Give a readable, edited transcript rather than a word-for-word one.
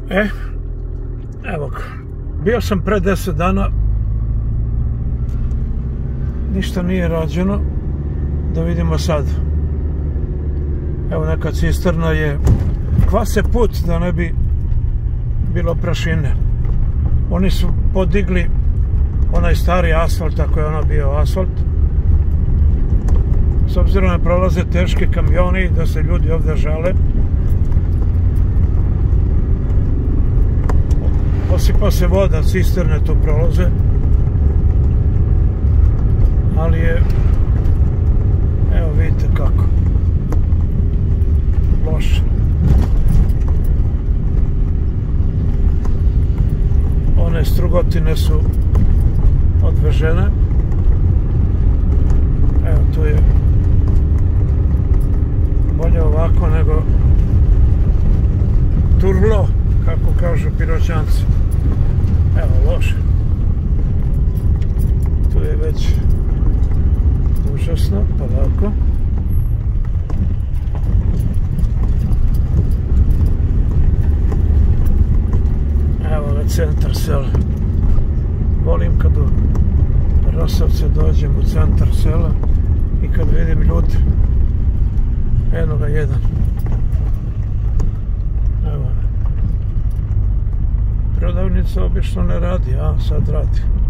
Evo ga. Bio sam pre 10 dana. Ništa nije rađeno. Da vidimo sad. Evo neka cisterna je. Kvase put da ne bi bilo prašine. Oni su podigli onaj stari asfalt, ako je ono bio asfalt. S obzirom da prolaze teški kamioni, da se ljudi ovdje žale. Osipa se voda, cisterne tu prolaze. Ali je, evo vidite kako, loše. One strugotine su odvežene. Evo tu je bolje ovako nego turlo, kako kažu Piroćanci. Evo loše. Tu je već užasno, polako. Evo ga centar sela. Volim kad u Rasovce dođem u centar sela i kad vidim ljudi. Eno ga jedan. Evo ga. Prodavnica obično ne radi, a sad radi.